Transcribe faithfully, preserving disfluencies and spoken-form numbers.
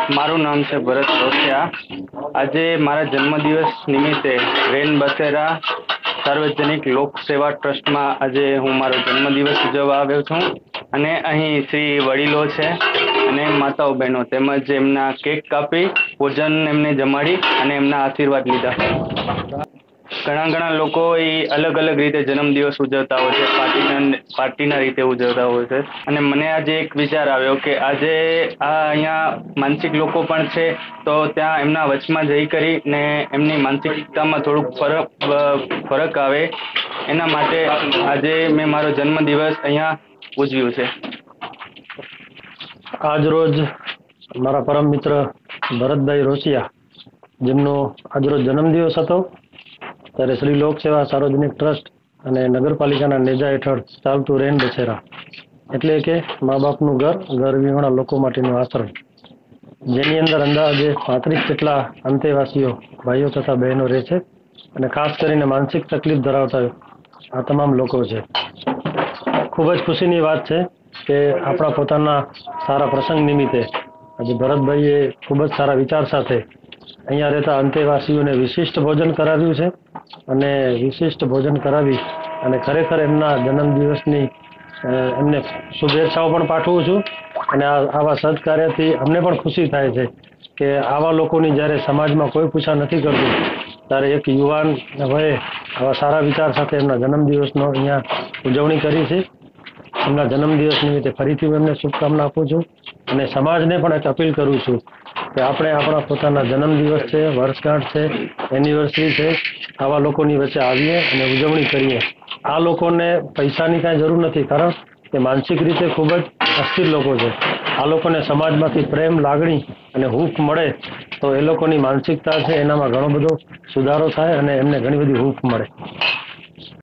મારું નામ છે ભરત રોસિયા. આજે મારા જન્મદિવસ નિમિત્તે રેન બસેરા સાર્વજનિક લોક સેવા ટ્રસ્ટમાં આજે હું મારો જન્મદિવસ ઉજવવા આવ્યો છું અને અહીં શ્રી વડીલો છે અને માતાઓ બહેનો તેમજ એમના કેક કાપી ભોજન એમને જમાડી અને એમના આશીર્વાદ લીધા. ઘણા ઘણા લોકો એ અલગ અલગ રીતે જન્મદિવસ ઉજવતા હોય છે, પાર્ટીના પાર્ટીના રીતે ઉજવતા હોય છે અને મને આજે એક વિચાર આવ્યો કે આજે આ અહીંયા માનસિક લોકો પણ છે તો ત્યાં એમના વચમાં જઈ કરીને એમની માનસિકતામાં થોડુંક ફરક ફરક આવે એના માટે આજે મેં મારો જન્મદિવસ અહીંયા ઉજવ્યું છે. આજ રોજ મારા પરમ મિત્ર ભરતભાઈ રોસિયા, જેમનો આજરોજ જન્મદિવસ હતો, ત્યારે શ્રી લોક સેવા સાર્વજનિક ટ્રસ્ટ અને નગરપાલિકાના નેજા હેઠળ ચાલતું રેન બસેરા એટલે કે મા બાપનું ઘર, ઘર વિહોણા લોકો માટેનો આશ્રમ, જેની અંદર અંદાજે પાંત્રીસ જેટલા અંતેવાસીઓ ભાઈઓ તથા બહેનો રહે છે અને ખાસ કરીને માનસિક તકલીફ ધરાવતા આ તમામ લોકો છે. ખૂબ જ ખુશીની વાત છે કે આપણા પોતાના સારા પ્રસંગ નિમિત્તે આજે ભરતભાઈએ ખૂબ જ સારા વિચાર સાથે અહીંયા રહેતા અંતેવાસીઓને વિશિષ્ટ ભોજન કરાવ્યું છે અને વિશિષ્ટ ભોજન કરાવી અને ખરેખર એમના જન્મદિવસની એમને શુભેચ્છાઓ પણ પાઠવું છું અને આવા સદકાર્યથી અમને પણ ખુશી થાય છે કે આવા લોકોની જ્યારે સમાજમાં કોઈ પૂછા નથી કરતું ત્યારે એક યુવાન વયે આવા સારા વિચાર સાથે એમના જન્મદિવસનો અહીંયા ઉજવણી કરી છે. એમના જન્મદિવસ નિમિત્તે ફરીથી હું એમને શુભકામના આપું છું અને સમાજને પણ એક અપીલ કરું છું કે આપણે આપણા પોતાના જન્મદિવસ છે, વર્ષગાંઠ છે, એનિવર્સરી છે, આવા લોકોની વચ્ચે આવીએ અને ઉજવણી કરીએ. આ લોકોને પૈસાની કાંઈ જરૂર નથી, કારણ કે માનસિક રીતે ખૂબ જ અસ્થિર લોકો છે. આ લોકોને સમાજમાંથી પ્રેમ, લાગણી અને હૂંફ મળે તો એ લોકોની માનસિકતા છે એનામાં ઘણો બધો સુધારો થાય અને એમને ઘણી બધી હૂંફ મળે.